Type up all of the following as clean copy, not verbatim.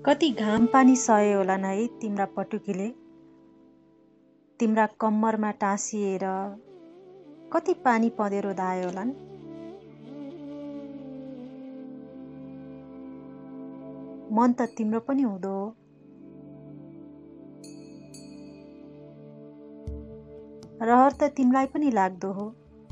कति घाम पानी सहे होलान् है तिम्रा पटुकीले। तिम्रा कम्मरमा टाँसिएर कति पानी पँधेरो धाए होलान्। मन त तिम्रो पनि हुँदो हो। रहर त तिमीलाई पनि लाग्दो हो।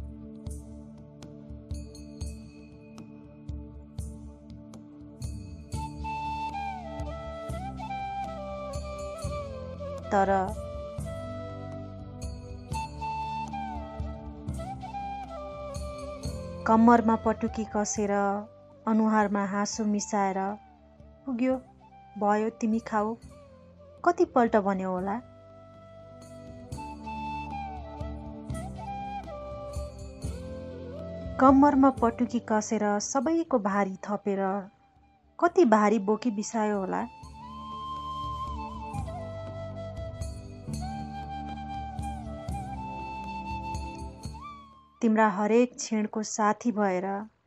तर कम्मरमा पटुकी कसेर अनुहारमा हाँसो मिसाएर पुग्यो भयो तिमी खाऊ कतिपल्ट भन्यो होला। कम्मरमा पटुकी कसेर सबैको भारी थपेर कति भारी बोकी बिसायो होला। तिम्रा हरेक क्षणको साथी भएर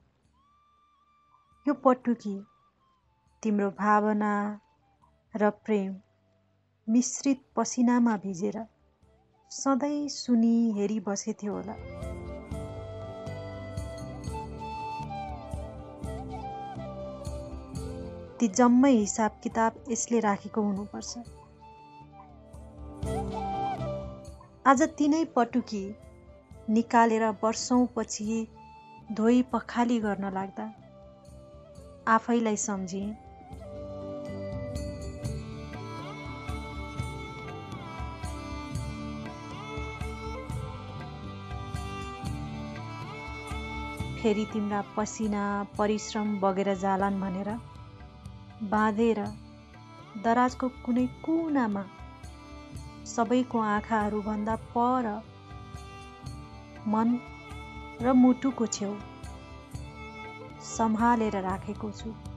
यो पटुकी तिम्रो भावना र प्रेम मिश्रित पसिनामा भिजेर सधैँ सुनी हेरी बसेथ्यो होला। ती जम्मै हिसाब किताब यसले राखेको हुनुपर्छ। आज तिनै पटुकी निकालेर वर्षौंपछि धोई पखाली गर्न लाग्दा आफैलाई सम्झे फेरि तिम्रा पसिना परिश्रम बगेर जालान् भनेर बाँधेर दराजको कुनै कुनामा सबैको आँखाहरू भन्दा पर मन र मुटुको छेउ सम्हालेर राखेको छु।